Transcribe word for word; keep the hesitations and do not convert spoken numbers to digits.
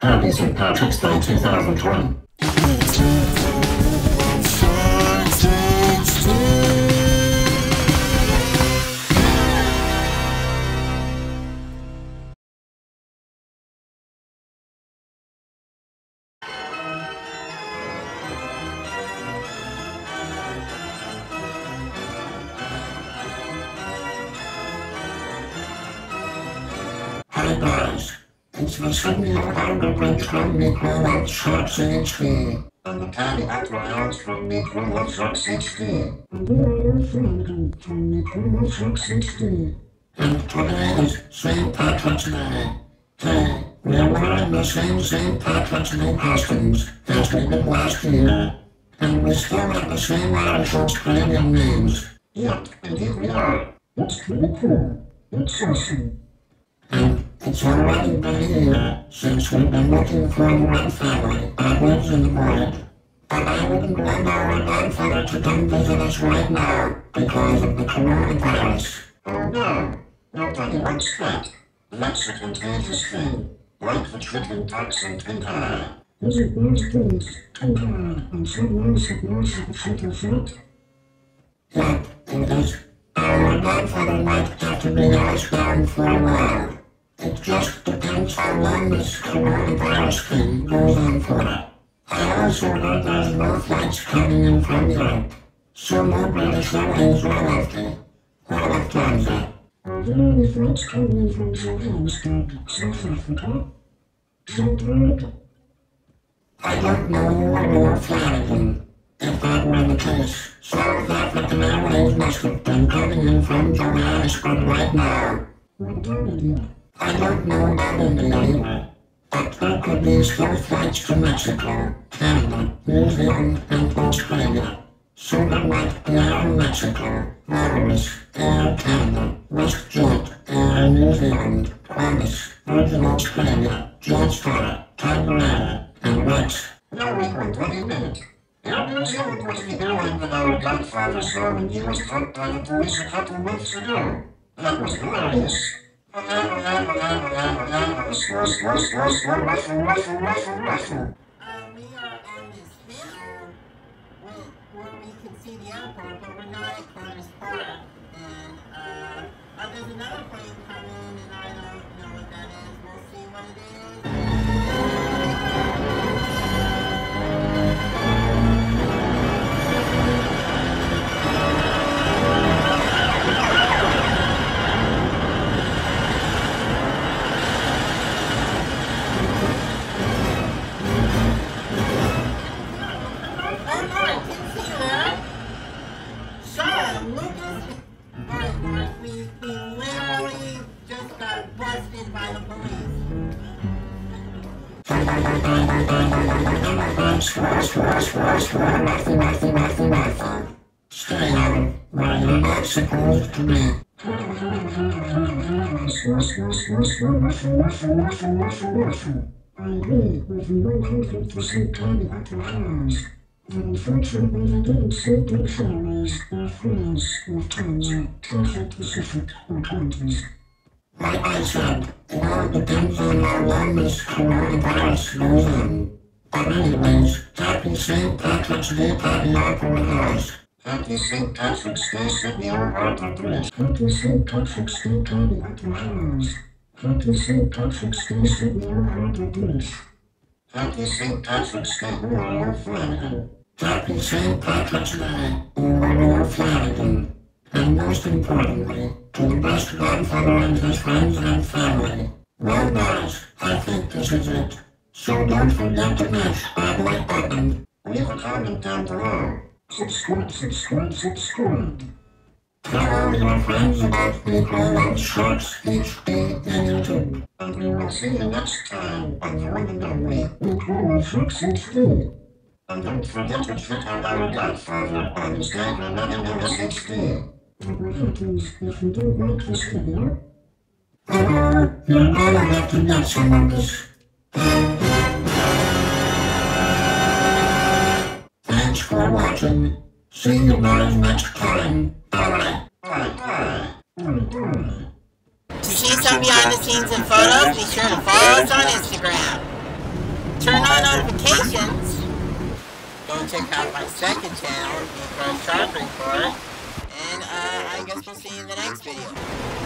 Happy Saint Patrick's Day two thousand twenty. Hey guys, it's the Sydney Harbour Bridge from Mlshd. And the Candy Opera House from Mlshd. And we are your friend from Mlshd. And today is Saint Patrick's Day. Hey, we're wearing the same Saint Patrick's Day costumes as we did last year. And we still have the same Irish Australian names. Yep, indeed we are. It's pretty cool. It's awesome. And it's already been a year since we've been looking for a one family that lives in the void. But I wouldn't want our godfather to come visit us right now because of the coronavirus. Oh no, nobody wants that. That's a contagious thing, like the chicken pox and pink eye. Is it those things, pink eye, and some else of yours of a fatal fate? Yep, it is. Our godfather might have to be housebound for a while. It just depends how long this coronavirus thing goes on for. I also heard there's no flights coming in from Europe, so no British Airways will have to. What of Tanzania? Are there any flights coming in from Johannesburg, South Africa? Joburg? I don't know or Flanagan. If that were the case, South African Airways must have been coming in from Johannesburg right now. What about India? I don't know about India either, but there could be still flights to Mexico, Canada, New Zealand, and Australia. So there might be Air Mexico, Walrus, Air Canada, WestJet, Air New Zealand, Qantas, Virgin Australia, Jetstar, Tiger Air, and Rex. No, wait, wait, wait a minute. Air New Zealand was the airline that our godfather saw when he was caught by the police a couple months ago. That was hilarious. Um, yeah, and this here, where we can see the airport, but we're not at Carter's Park. And, uh, uh, there's another plane coming, and I don't know what that is. We'll see what it is. Stay out where you're not supposed to be. I agree with the one hundred percent Candy Opera House. Unfortunately, they didn't say British Airways, Air France, Lufthansa, Cathay Pacific, or Qantas. Like I said, it all depends on how long this coronavirus goes on. But anyways, happy Saint Patrick's Day, Candy Opera House. Happy Saint Patrick's Day, Sydney Harbour Bridge. Happy Saint Patrick's Day, Candy Opera House. Happy Saint Patrick's Day, Sydney Harbour Bridge. Happy Saint Patrick's Day, Uluru Flanagan. Happy Saint Patrick's Day, Uluru Flanagan. And most importantly, to the best godfather and his friends and family. Well guys, I think this is it. So don't forget to mash that like button. Leave a comment down below. Subscribe, subscribe, subscribe. Tell all your friends about the Mlshd and YouTube. And we will see you next time on the one and only Mlshd. And don't forget to check out our godfather on his name and Mlshd. And what happens if you don't like this video? Uh, you're gonna have to get some of this. Thanks for watching. See you guys next time. Bye. Bye. Bye. To see some behind the scenes and photos, be sure to follow us on Instagram. turn on notifications. Go check out my second channel, Mlshd, and uh, I guess we'll see you in the next video.